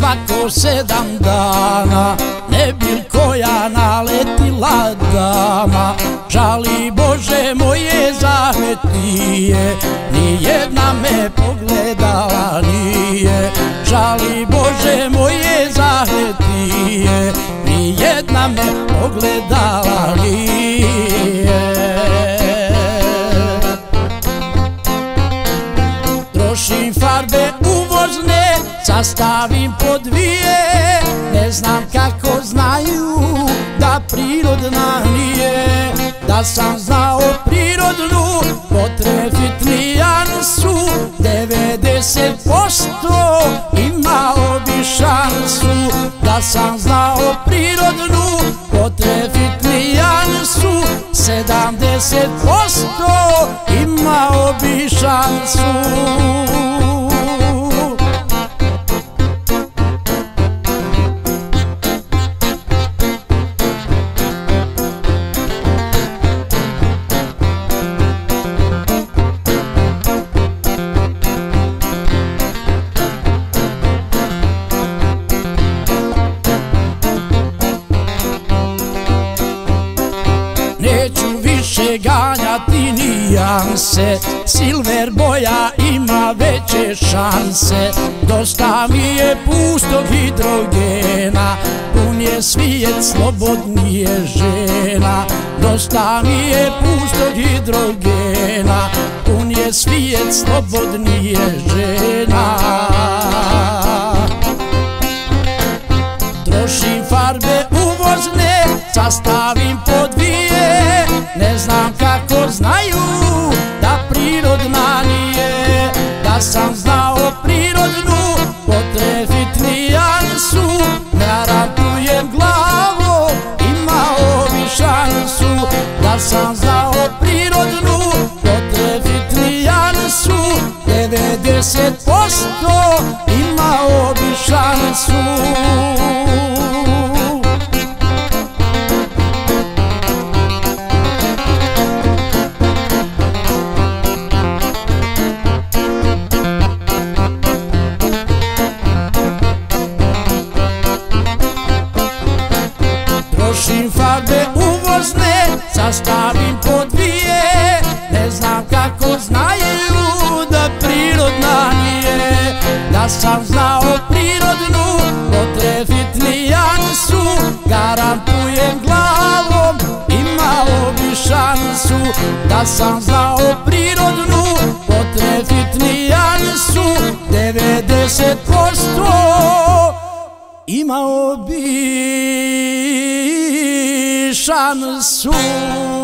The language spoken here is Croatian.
svako 7 dana, ne bil koja naletila dama. Žali Bože moje zahmetnije, nijedna me pogledala nije. Žali Bože moje zahmetnije, nijedna me pogledala nije. Trošim farbe uvozne, sastavim po 2, ne znam kako znaju da prirodna nije. Da sam znao prirodnu, potrefit nijansu, 90% imao bi šansu. Da sam znao prirodnu, potrefit nijansu, 70% imao bi šansu. Neću više ganjati nijanse, silver boja ima veće šanse. Dosta mi je pustog hidrogena, pun je svijet slobodnije žena. Dosta mi je pustog hidrogena, pun je svijet slobodnije žena. Trošim farbe uvozne, sastavim po 2, ne znam kako znaju da prirodna nije. Da sam znao prirodnu, potrefit nijansu, garantujem glavo, imao bi šansu. Da sam znao prirodnu, potrefit nijansu, 90% imao bi šansu. Trošim farbe uvozne, sastavim po 2, ne znam kako znaju da prirodna nije. Da sam znao prirodnu, potrefit nijansu, garantujem glavom, imao bi šansu. Da sam znao prirodnu, potrefit nijansu, 90% imao bi šansu.